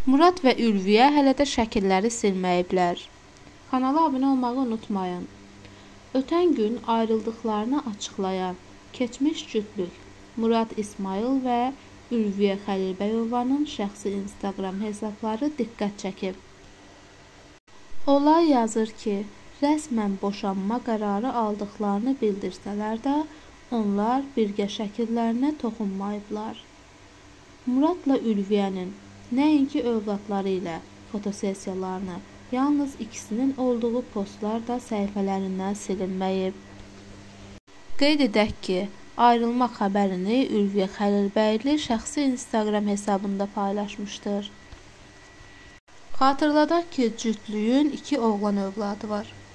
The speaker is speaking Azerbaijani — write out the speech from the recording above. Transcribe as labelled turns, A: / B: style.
A: Murad və Ülviyə hələ də şəkilləri silməyiblər. Kanala abunə olmağı unutmayın. Ötən gün ayrıldıqlarını açıqlayan keçmiş cütlük Murad İsmail və Ülviyə Xəlilbəyovanın şəxsi Instagram hesabları diqqət çəkib. Olay yazır ki, rəsmən boşanma qərarı aldıqlarını bildirsələr də, onlar birgə şəkillərinə toxunmayıblar. Muradla Ülviyənin nəinki övladları ilə fotosessiyalarını, yalnız ikisinin olduğu postlar da səhifələrindən silinməyib. Qeyd edək ki, ayrılma xəbərini Ülviyə Xəlilbəyli şəxsi Instagram hesabında paylaşmışdır. Xatırladaq ki, cütlüyün 2 oğlan övladı var.